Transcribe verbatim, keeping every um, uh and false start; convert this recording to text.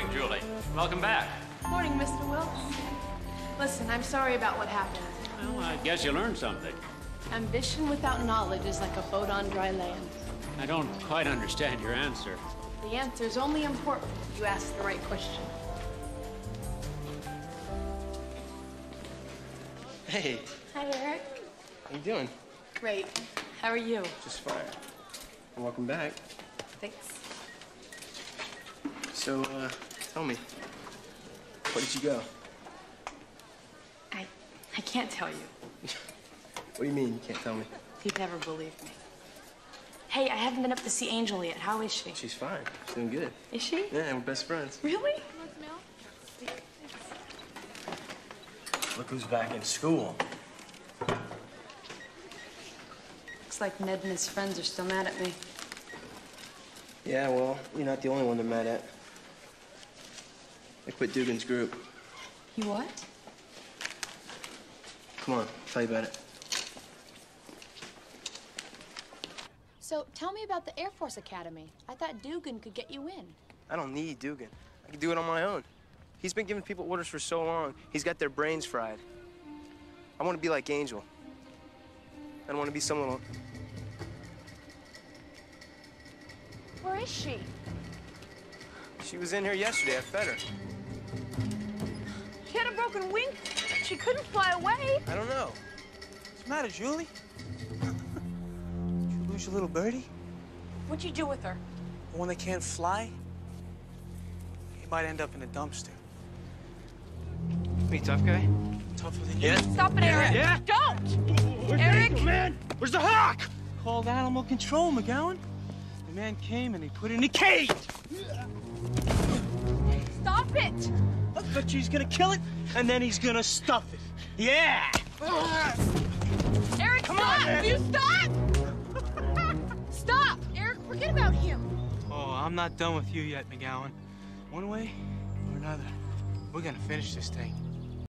morning, Julie. Welcome back. Morning, Mister Wilkes. Listen, I'm sorry about what happened. Well, I guess you learned something. Ambition without knowledge is like a boat on dry land. I don't quite understand your answer. The answer's only important if you ask the right question. Hey. Hi, Eric. How you doing? Great. How are you? Just fine. Welcome back. Thanks. So, uh, tell me, where did you go? I... I can't tell you. What do you mean you can't tell me? You'd never believe me. Hey, I haven't been up to see Angel yet. How is she? She's fine. She's doing good. Is she? Yeah, we're best friends. Really? Look who's back in school. Looks like Ned and his friends are still mad at me. Yeah, well, you're not the only one they're mad at. I quit Dugan's group. You what? Come on, I'll tell you about it. So, tell me about the Air Force Academy. I thought Dugan could get you in. I don't need Dugan. I can do it on my own. He's been giving people orders for so long, he's got their brains fried. I want to be like Angel. I don't want to be some little... Where is she? She was in here yesterday. I fed her. She had a broken wing. She couldn't fly away. I don't know. What's the matter, Julie? Did you lose your little birdie? What'd you do with her? The one that can't fly? He might end up in a dumpster. Hey, tough guy? Tougher than Yeah. you. Stop it, Eric. Yeah? Don't! Where's Eric! the man? Where's the hawk? Called animal control, McGowan. The man came and he put it in a cage. Stop it! But she's gonna kill it, and then he's gonna stuff it. Yeah! Eric, Come stop! on, man. Will you stop? Stop! Eric, forget about him. Oh, I'm not done with you yet, McGowan. One way or another, we're gonna finish this thing.